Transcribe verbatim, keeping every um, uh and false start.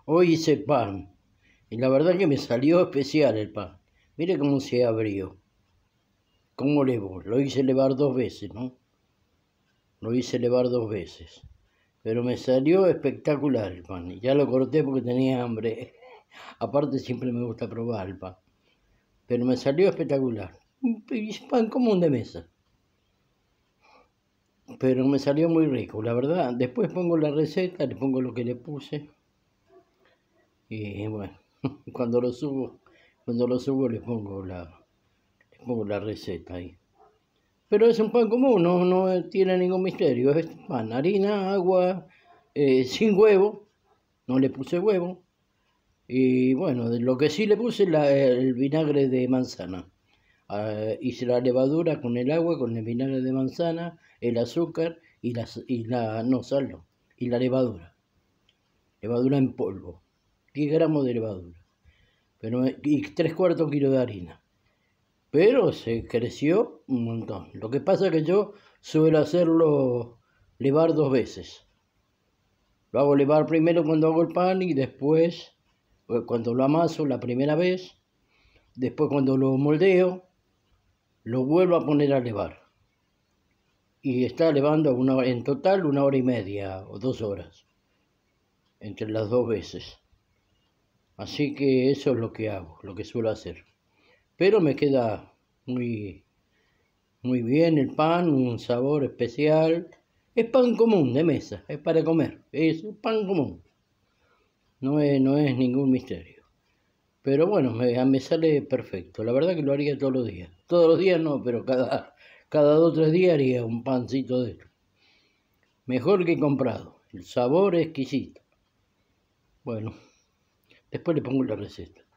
Hoy hice pan y la verdad que me salió especial el pan. Mire cómo se abrió. ¿Cómo levó? Lo hice levar dos veces, ¿no? Lo hice levar dos veces. Pero me salió espectacular el pan. Y ya lo corté porque tenía hambre. Aparte siempre me gusta probar el pan. Pero me salió espectacular. Un pan común de mesa. Pero me salió muy rico, la verdad. Después pongo la receta, le pongo lo que le puse. Y bueno, cuando lo subo, cuando lo subo le pongo la, le pongo la receta ahí. Pero es un pan común, no, no tiene ningún misterio. Es pan, harina, agua, eh, sin huevo. No le puse huevo. Y bueno, de lo que sí le puse la, el vinagre de manzana. Uh, hice la levadura con el agua, con el vinagre de manzana, el azúcar y la, y la no sal, no, y la levadura. Levadura en polvo. diez gramos de levadura. Pero, y tres cuartos kilo de harina. Pero se creció un montón. Lo que pasa es que yo suelo hacerlo levar dos veces. Lo hago levar primero cuando hago el pan y después cuando lo amaso la primera vez. Después cuando lo moldeo, lo vuelvo a poner a levar. Y está levando una, en total una hora y media o dos horas. Entre las dos veces. Así que eso es lo que hago, lo que suelo hacer. Pero me queda muy, muy bien el pan, un sabor especial. Es pan común de mesa, es para comer, es pan común. No es, no es ningún misterio. Pero bueno, me, me sale perfecto. La verdad que lo haría todos los días. Todos los días no, pero cada, cada dos o tres días haría un pancito de esto. Mejor que comprado. El sabor es exquisito. Bueno, después le pongo la receta.